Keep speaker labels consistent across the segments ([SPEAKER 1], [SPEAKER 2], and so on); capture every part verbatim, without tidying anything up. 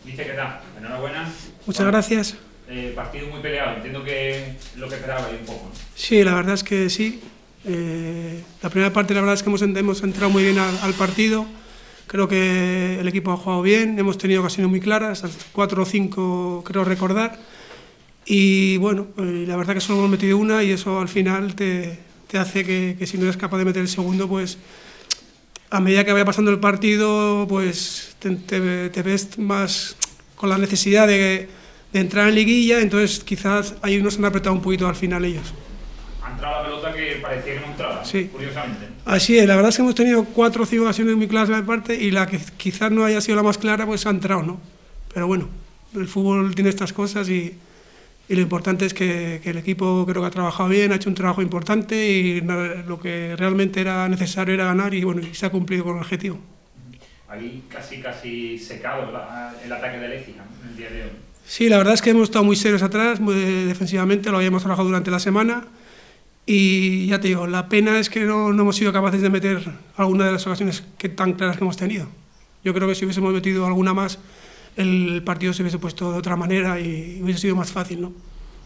[SPEAKER 1] Mister, ¿qué tal? Enhorabuena.
[SPEAKER 2] Muchas bueno, gracias.
[SPEAKER 1] Eh, partido muy peleado, entiendo que es lo que esperaba ahí un poco, ¿no?
[SPEAKER 2] Sí, la verdad es que sí. Eh, la primera parte la verdad es que hemos, hemos entrado muy bien al, al partido. Creo que el equipo ha jugado bien, hemos tenido ocasiones muy claras, cuatro o cinco creo recordar. Y bueno, eh, la verdad que solo hemos metido una y eso al final te, te hace que, que si no eres capaz de meter el segundo, pues a medida que vaya pasando el partido, pues te, te, te ves más con la necesidad de, de entrar en liguilla, entonces quizás ahí nos han apretado un poquito al final ellos.
[SPEAKER 1] Ha entrado la pelota que parecía que no entraba,
[SPEAKER 2] sí.
[SPEAKER 1] Curiosamente.
[SPEAKER 2] Así es, la verdad es que hemos tenido cuatro o cinco ocasiones muy claras de la parte y la que quizás no haya sido la más clara, pues ha entrado, ¿no? Pero bueno, el fútbol tiene estas cosas y, y lo importante es que, que el equipo creo que ha trabajado bien, ha hecho un trabajo importante y lo que realmente era necesario era ganar y bueno, y se ha cumplido con el objetivo.
[SPEAKER 1] Ahí casi casi secado ¿verdad? El ataque de Écija, ¿no? El día de hoy.
[SPEAKER 2] Sí, la verdad es que hemos estado muy serios atrás, muy defensivamente, lo habíamos trabajado durante la semana y ya te digo, la pena es que no, no hemos sido capaces de meter alguna de las ocasiones que, tan claras que hemos tenido. Yo creo que si hubiésemos metido alguna más, el partido se hubiese puesto de otra manera y hubiese sido más fácil, ¿no?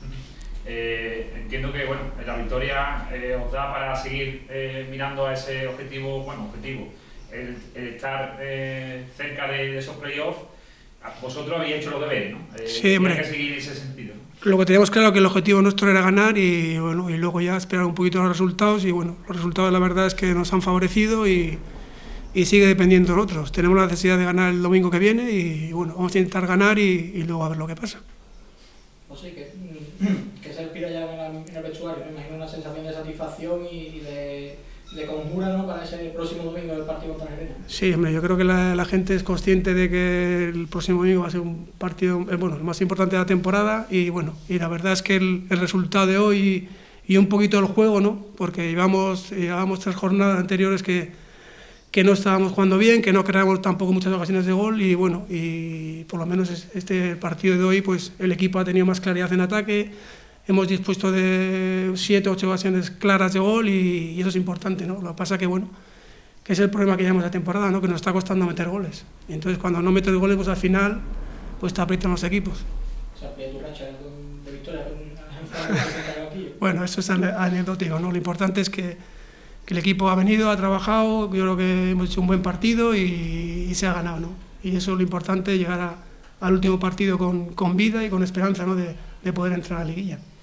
[SPEAKER 1] Eh, entiendo que bueno, la victoria eh, os da para seguir eh, mirando a ese objetivo, bueno, objetivo, el, el estar eh, cerca de, de esos playoffs. Vosotros habéis hecho los deberes, ¿no? Eh,
[SPEAKER 2] sí, hombre.
[SPEAKER 1] Hay que seguir en ese sentido, ¿no?
[SPEAKER 2] Lo que teníamos claro que el objetivo nuestro era ganar y bueno, y luego ya esperar un poquito los resultados y bueno, los resultados la verdad es que nos han favorecido y, y sigue dependiendo de nosotros. Tenemos la necesidad de ganar el domingo que viene y bueno, vamos a intentar ganar y, y luego a ver lo que pasa.
[SPEAKER 3] Pues sí, que, que se respira ya en, la, en el vestuario, me imagino una sensación de satisfacción y de, de conjura, ¿no?, para ese próximo domingo del partido contra Gerena.
[SPEAKER 2] Sí, hombre, yo creo que la, la gente es consciente de que el próximo domingo va a ser un partido, bueno, el más importante de la temporada y bueno, y la verdad es que el, el resultado de hoy y, y un poquito el juego, ¿no?, porque llevamos, llevamos tres jornadas anteriores que, que no estábamos jugando bien, que no creamos tampoco muchas ocasiones de gol y bueno, y por lo menos este partido de hoy pues el equipo ha tenido más claridad en ataque, hemos dispuesto de siete o ocho ocasiones claras de gol y, y eso es importante, ¿no? Lo que pasa que bueno, que es el problema que llevamos la temporada, ¿no?, que nos está costando meter goles. Y entonces cuando no metes goles, pues al final pues te aprietan los equipos.
[SPEAKER 3] ¿Se aprieta tu racha de victoria con aquí?
[SPEAKER 2] Bueno, eso es anecdótico, ¿no? Lo importante es que, que el equipo ha venido, ha trabajado, yo creo que hemos hecho un buen partido y, y se ha ganado, ¿no? Y eso es lo importante, llegar a, al último partido con, con vida y con esperanza, ¿no?, de, de poder entrar a la liguilla.